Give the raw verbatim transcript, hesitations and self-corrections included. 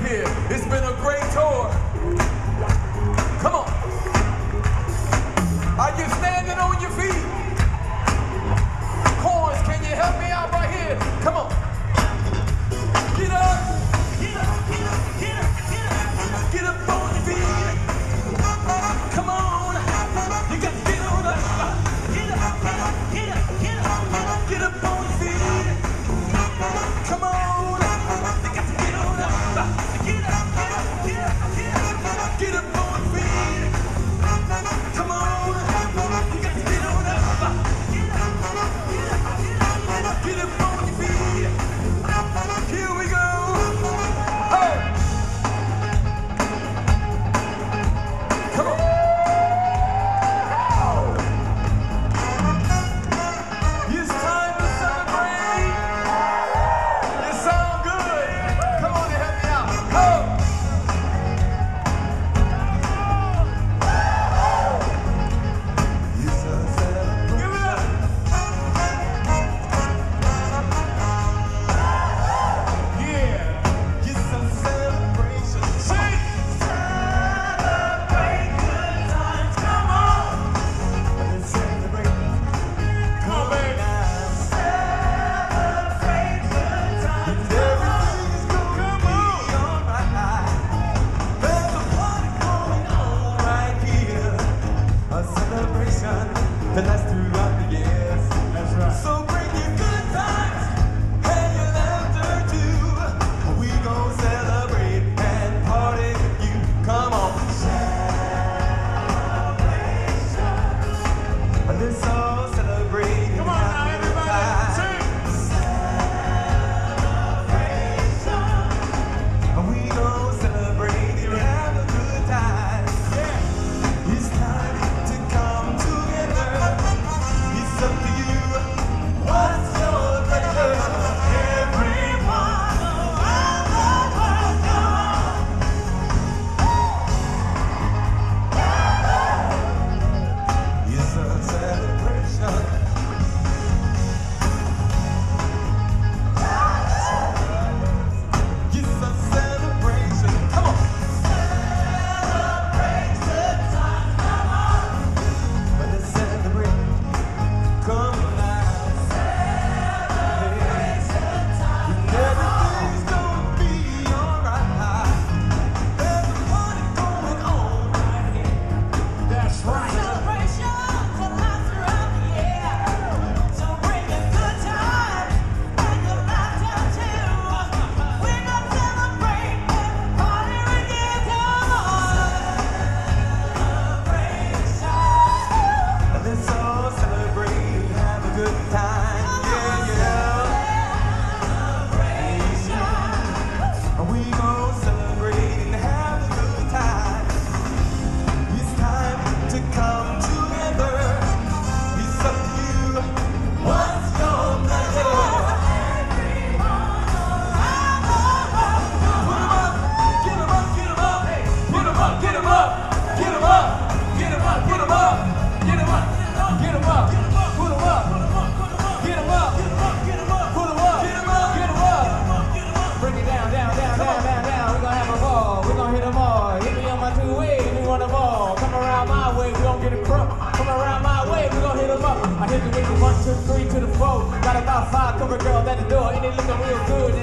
here. It's been a great tour. Come on. Are you standing on your feet? Horns, can you help me out right here? Come on. Get up. Get up, get up, get up, get up. Get up on your feet. Come on. You got to get on up. Get up, get up, get up, get up. Get up on your feet. Come on. You got to get on up. Get up, get up, get up, get up. Get up on your feet. Come on. You got to get on up. Get up, get up, get up. Get up on your feet. Here we go. Hey. Come on. It's time to celebrate. It sounds good. Come on and help me out. Oh. It's a celebration. Give it up. Yeah. It's a celebration. Sing. Celebrate good times. Come on. Let's celebrate. Come on, baby. Celebrate good times. Everything's gonna be alright. There's a party going on right here. A celebration that lasts throughout the years. That's right. So bring your good times and your laughter too. We gon' celebrate and party with you. Come on. Celebration. Let's all celebrate. Come on now, everybody. Sing. Celebration. We gon' celebrate and have a good time. Yeah. It's time to come together. It's up to you. What's your pleasure? Everyone around the world, come on. It's a celebration. It's a celebration. Come on. Celebrate good times. Come on. Let's celebrate. Come on now. Celebrate good times. Everything's gonna be alright. There's a party going on right here. That's right. Celebrations that last throughout the year. So bring a good time and your laughter too. We're gonna celebrate and party with you. Come on. Celebration. Let's all celebrate and have a good time. Yeah, yeah. We gon' celebrate and have a good time. It's time to come together. It's up to you. What's your pleasure? Put 'em up, get 'em up, put 'em up, get 'em up, get 'em up, get 'em up, get 'em up, get 'em up, get 'em up, put 'em up, get 'em up, put 'em up, get 'em up, get 'em up. Bring it down, down, down, down, down, down. We're gonna have a ball. We're gonna hit them all. Hit me on my two ways. We want them all. Come around my way. We gon' get it crunk. Come around my way. We gon' hit them up. I hit you with the one, two, three to the four. Got about five cover girls at the door. And they looking real good.